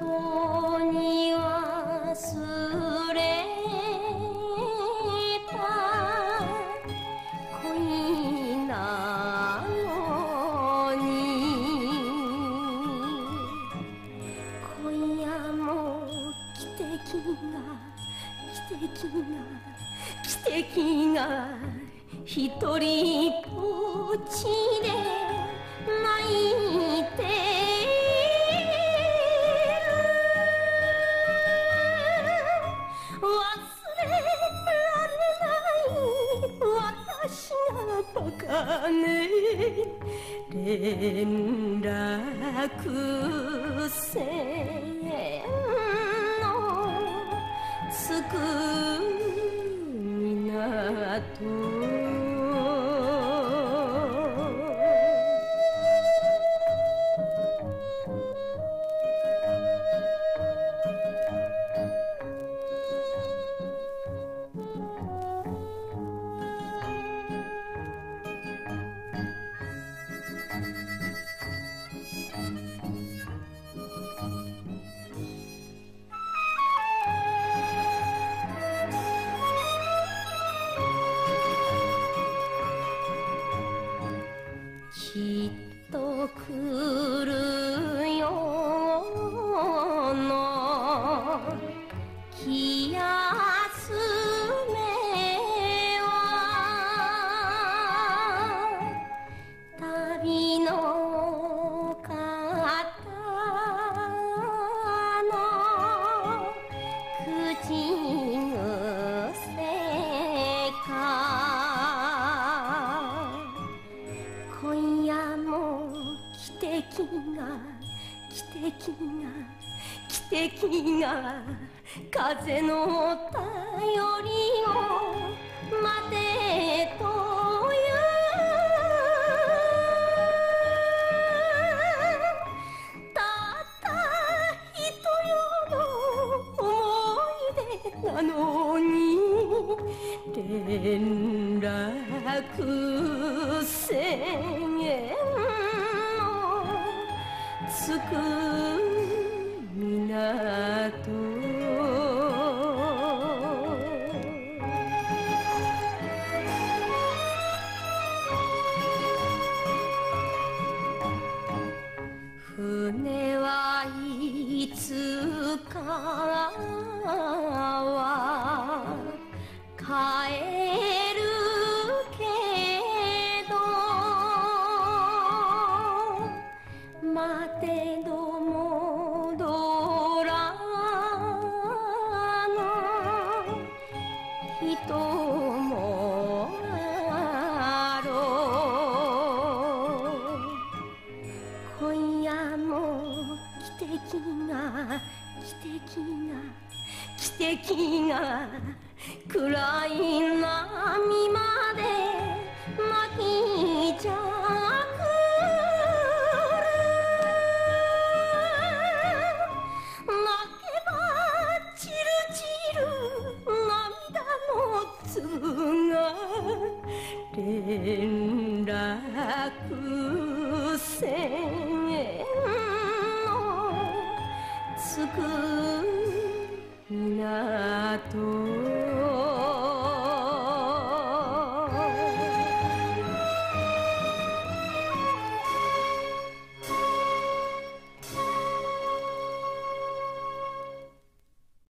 とに忘れた恋なのに今夜も奇跡が一人ぼっちで泣いて忘れられない私がバカね連絡船の着く港きっと来るよの気休めは旅の方の口癖か今夜も奇跡が風の便りを待てというたった一夜の思い出なのに連絡船の着く港船はいつかは帰るけど待てど戻らぬ人もあろう今夜も奇跡が暗い波まで巻きじゃくる泣けばチル涙の粒が連絡船の着く港